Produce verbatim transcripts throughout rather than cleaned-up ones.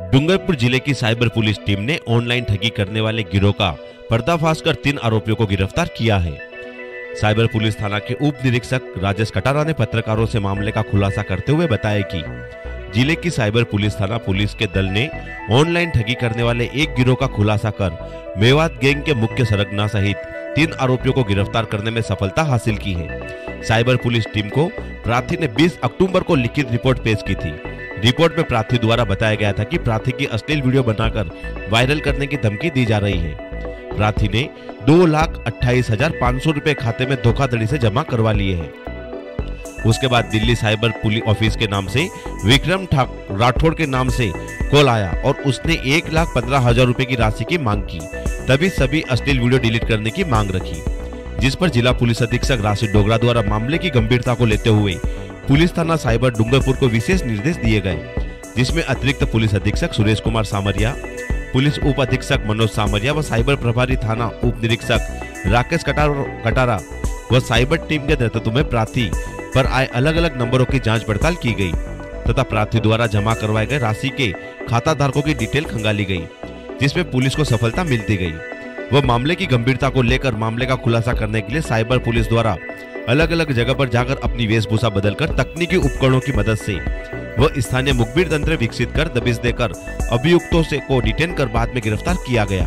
डूंगरपुर जिले की cyber police team ने ऑनलाइन ठगी करने वाले गिरोह का पर्दाफाश कर तीन आरोपियों को गिरफ्तार किया है। साइबर पुलिस थाना के उप निरीक्षक राजेश कटारा ने पत्रकारों से मामले का खुलासा करते हुए बताया कि जिले की साइबर पुलिस थाना पुलिस के दल ने ऑनलाइन ठगी करने वाले एक गिरोह का खुलासा कर मेवात गैंग के मुख्य सरगना सहित तीन आरोपियों को गिरफ्तार करने में सफलता हासिल की है। साइबर पुलिस टीम को प्रार्थी ने बीस अक्टूबर को लिखित रिपोर्ट पेश की थी। रिपोर्ट में प्रार्थी द्वारा बताया गया था कि प्रार्थी की अश्लील वीडियो बनाकर वायरल करने की धमकी दी जा रही है। प्रार्थी ने दो लाख अट्ठाईस हजार पाँच सौ रुपए खाते में धोखाधड़ी से जमा करवा लिए हैं। उसके बाद दिल्ली साइबर पुलिस ऑफिस के नाम से विक्रम राठौड़ के नाम से कॉल आया और उसने एक लाख पंद्रह हजार रुपए की राशि की मांग की। तभी सभी अश्लील वीडियो डिलीट करने की मांग रखी, जिस पर जिला पुलिस अधीक्षक राशिद डोगरा द्वारा मामले की गंभीरता को लेते हुए पुलिस थाना साइबर डूंगरपुर को विशेष निर्देश दिए गए, जिसमें अतिरिक्त पुलिस अधीक्षक सुरेश कुमार सामरिया, पुलिस उप अधीक्षक मनोज सामरिया व साइबर प्रभारी थाना उप निरीक्षक राकेश कटारा व साइबर टीम के नेतृत्व में प्रार्थी पर आए अलग अलग नंबरों की जांच पड़ताल की गई तथा प्रार्थी द्वारा जमा करवाए गए राशि के खाता धारकों की डिटेल खंगाली गई, जिसमें पुलिस को सफलता मिलती गई। वह मामले की गंभीरता को लेकर मामले का खुलासा करने के लिए साइबर पुलिस द्वारा अलग अलग जगह पर जाकर अपनी वेशभूषा बदलकर तकनीकी उपकरणों की मदद से वह स्थानीय मुखबिर तंत्र विकसित कर दबिश देकर अभियुक्तों से को डिटेन कर बाद में गिरफ्तार किया गया।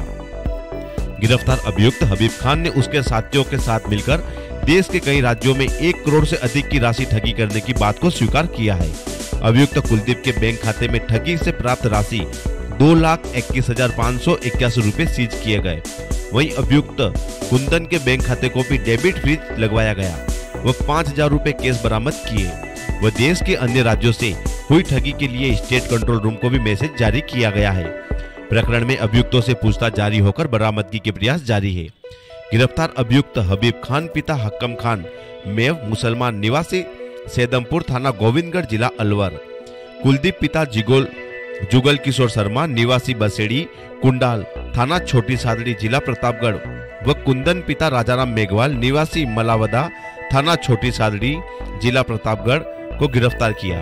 गिरफ्तार अभियुक्त हबीब खान ने उसके साथियों के साथ मिलकर देश के कई राज्यों में एक करोड़ से अधिक की राशि ठगी करने की बात को स्वीकार किया है। अभियुक्त कुलदीप के बैंक खाते में ठगी से प्राप्त राशि दो लाख इक्कीस हजार पाँच सौ इक्यासी रूपए सीज किए गए। वहीं अभियुक्त कुंदन के बैंक खाते को भी डेबिट फ्रीज लगवाया गया। वह पाँच हजार रूपए केस बरामद किए। वह देश के अन्य राज्यों से हुई ठगी के लिए स्टेट कंट्रोल रूम को भी मैसेज जारी किया गया है। प्रकरण में अभियुक्तों से पूछताछ जारी होकर बरामदगी के प्रयास जारी है। गिरफ्तार अभियुक्त हबीब खान पिता हक्कम खान मेव मुसलमान निवासी सेदमपुर थाना गोविंदगढ़ जिला अलवर, कुलदीप पिता जिगोल जुगल किशोर शर्मा निवासी बसेड़ी कुंडाल थाना छोटी सादड़ी जिला प्रतापगढ़ व कुंदन पिता राजाराम मेघवाल निवासी मलावदा थाना छोटी सादड़ी जिला प्रतापगढ़ को गिरफ्तार किया।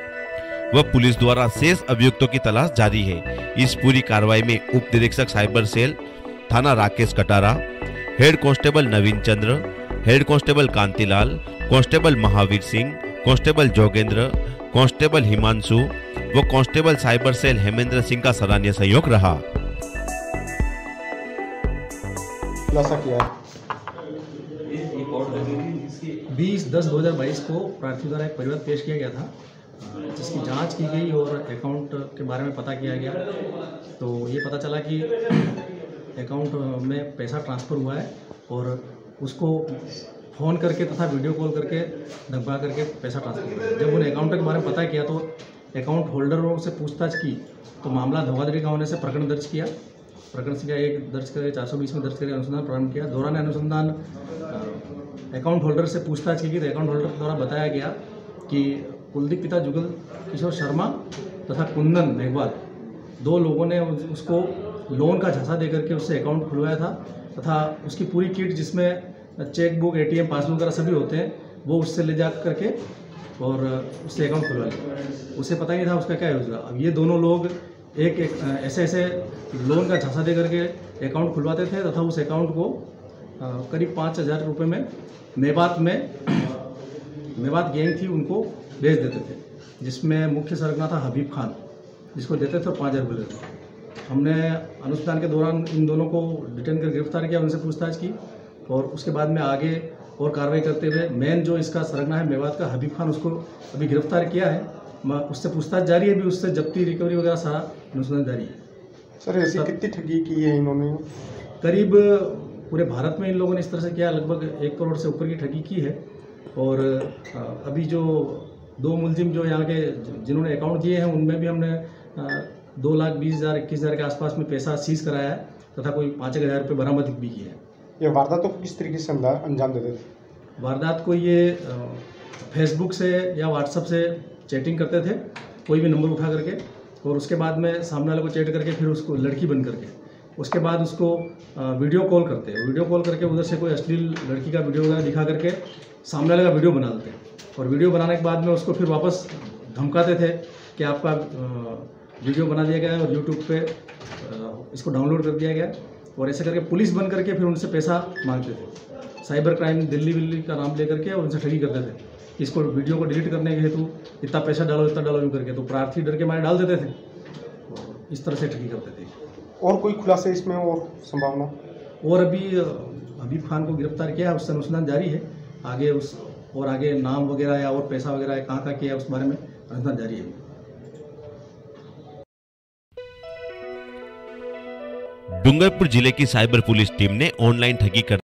वह पुलिस द्वारा शेष अभियुक्तों की तलाश जारी है। इस पूरी कार्रवाई में उप निरीक्षक साइबर सेल थाना Rakesh Katara, head constable Naveen Chandra, head constable Kantilal, constable Mahavir Singh, constable Jogendra, constable Himanshu व constable cyber cell Hemendra Singh का सराहनीय सहयोग रहा। बीस दस दो हजार बाईस को प्रार्थी द्वारा एक परिवर्तन पेश किया गया था, जिसकी जांच की गई और अकाउंट के बारे में पता किया गया। तो ये पता चला कि अकाउंट में पैसा ट्रांसफ़र हुआ है और उसको फ़ोन करके तथा वीडियो कॉल करके धमका करके पैसा ट्रांसफ़र हुआ है। जब उन्हें अकाउंट के बारे में पता किया तो अकाउंट होल्डरों से पूछताछ की तो मामला धोखाधड़ी का होने से प्रकरण दर्ज किया। प्रकरण संख्या एक दर्ज करके चार सौ बीस में दर्ज करके अनुसंधान प्रारंभ किया। दौरान अनुसंधान अकाउंट होल्डर से पूछताछ की गई तो अकाउंट होल्डर द्वारा बताया गया कि कुलदीप पिता जुगल किशोर शर्मा तथा कुंदन मेघवाल दो लोगों ने उसको लोन का झांसा दे करके उससे अकाउंट खुलवाया था तथा उसकी पूरी किट जिसमें चेक बुक, एटीएम, पासबुक वगैरह सभी होते हैं वो उससे ले जा करके और उससे अकाउंट खुलवा लिया। उसे पता ही नहीं था उसका क्या यूज़ हुआ। अब ये दोनों लोग एक, एक ऐसे ऐसे लोन का झांसा दे करके अकाउंट खुलवाते थे तथा उस अकाउंट को करीब पाँच हज़ार रुपये में मेवात में मेवात गैंग थी उनको भेज देते थे, जिसमें मुख्य सरगना था हबीब खान, जिसको देते थे और पाँच हज़ार रुपये देते थे। हमने अनुसंधान के दौरान इन दोनों को डिटेन कर गिरफ्तार किया, उनसे पूछताछ की और उसके बाद में आगे और कार्रवाई करते हुए मेन जो इसका सरगना है मेवात का हबीब खान, उसको अभी गिरफ्तार किया है। उससे पूछताछ जारी है, भी उससे जब्ती रिकवरी वगैरह सारा अनुसंधान जारी है। सर ऐसी कितनी ठगी की है इन्होंने? करीब पूरे भारत में इन लोगों ने इस तरह से किया, लगभग एक करोड़ से ऊपर की ठगी की है। और अभी जो दो मुलजिम जो यहाँ के जिन्होंने अकाउंट दिए हैं उनमें भी हमने दो लाख बीस हज़ार इक्कीस हज़ार के आसपास में पैसा सीज कराया है तथा कोई पाँच हज़ार रुपये बरामद भी की है। ये वारदात को किस तरीके से अंजाम देते थे? वारदात को ये फेसबुक से या व्हाट्सएप से चैटिंग करते थे, कोई भी नंबर उठा करके, और उसके बाद में सामने वाले को चैट करके फिर उसको लड़की बन करके उसके बाद उसको वीडियो कॉल करते हैं। वीडियो कॉल करके उधर से कोई अश्लील लड़की का वीडियो वगैरह दिखा करके सामने वाले का वीडियो बना देते हैं और वीडियो बनाने के बाद में उसको फिर वापस धमकाते थे कि आपका वीडियो बना दिया गया और यूट्यूब पे अ, इसको डाउनलोड कर दिया गया और ऐसे करके पुलिस बन करके फिर उनसे पैसा मांगते थे। साइबर क्राइम दिल्ली विल्ली का नाम लेकर के और उनसे ठगी करते थे। इसको वीडियो को डिलीट करने के हेतु इतना पैसा डालो इतना डालो यूँ करके, तो प्रार्थी डर के मारे डाल देते थे और इस तरह से ठगी करते थे। और कोई खुलासे इसमें और संभावना? और अभी अ, हबीब खान को गिरफ्तार किया है, उससे अनुसंधान जारी है। आगे उस और आगे नाम वगैरह या और पैसा वगैरह कहाँ कहाँ किया उस बारे में अनुसंधान जारी है। डूंगरपुर जिले की साइबर पुलिस टीम ने ऑनलाइन ठगी कर